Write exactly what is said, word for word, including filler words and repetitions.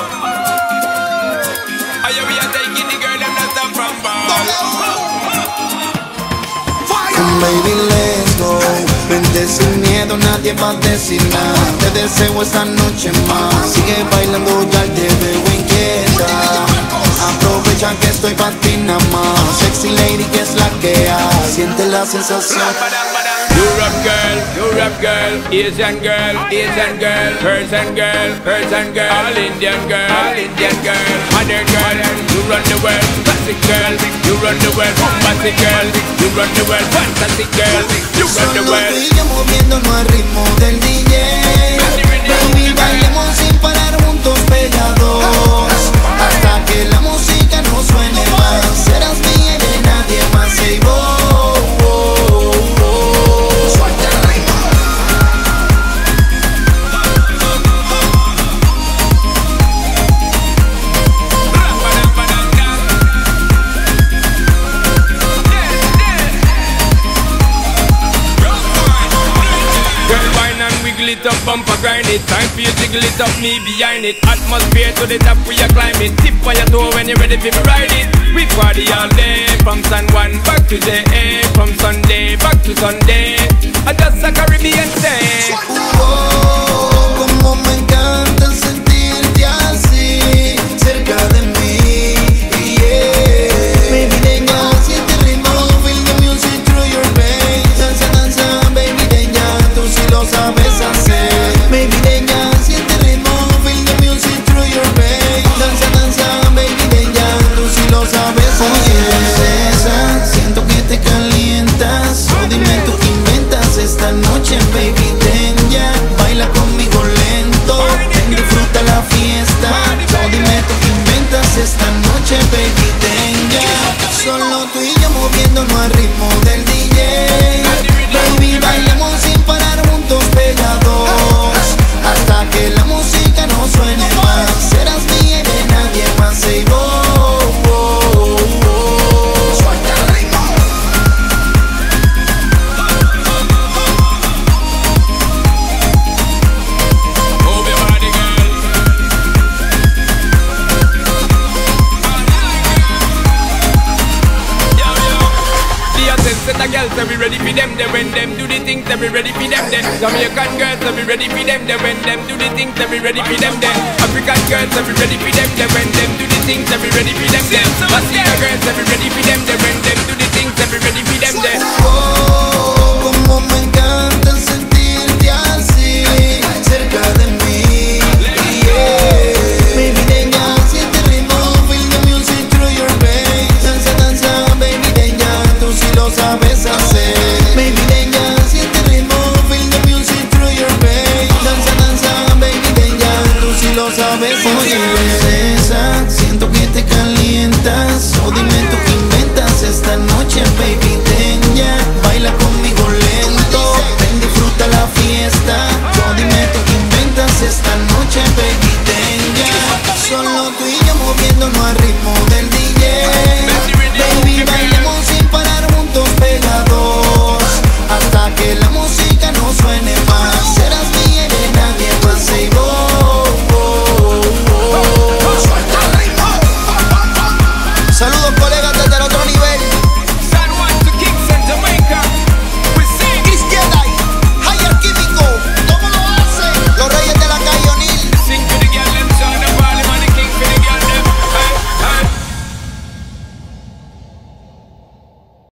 Are we are taking the girl and not stop from ball? Baby, let's go. Vente sin miedo, nadie va a decir nada. Te deseo esta noche más. Sigue bailando, ya te veo inquieta. Aprovecha que estoy pa' ti nada más. Sexy lady, que es la que hay. Siente la sensación. Europe girl, Europe girl, Asian girl, Asian girl, Persian girl, Persian girl, all Indian girl, all Indian girl, modern girl, you run the world, classic girl, you run the world, bombastic girl, you run the world, fantastic girl, you run the world. Solo tú y yo moviéndonos al ritmo del D J. Baby, bailemos sin parar juntos pegados, hasta que la música no suene más. Serás mía y de nadie más. Say, oh. It up, bumper grind it. Time for you jiggle it up, me behind it. Atmosphere to the top, we are climbing. Tip on your toe when you're ready for me ride it. We party all day, from San Juan back to J A. From Sunday back to Sunday. I just a Caribbean day. Oh, como me encanta sentirte así, cerca de mí, yeah. Baby, venga, siente el ritmo, feel the music through your veins. Danza, danza, baby, venga, tú sí lo sabes hacer. Baby, venga, siente el ritmo, feel the music through your veins. Danza, danza, baby, venga, tú sí lo sabes hacer. Princesa, siento que te calientas. Oh, dime tú qué inventas esta noche, baby, ven ya. Baila conmigo lento, ven, disfruta la fiesta. Oh, dime tú qué inventas esta noche, baby, ven ya. Solo tú y yo moviéndonos al ritmo del D J. Baby, bailemos sin parar juntos pegados, hasta que la música no suene más. Serás mía y de nadie más. Say, oh, oh, oh. Suelta el ritmo. Move your body, girl. Yo, yo. The assets and the girls, they be ready for them. They when them do the things, they be ready for them. They Jamaican girls, they be ready for them. They when them do the things, they be ready for them. They African girls, they be ready for them. They when them do the things, they be ready for them. They Latina girls, they be ready for them. They when them do the things, they be ready for them. They Oh,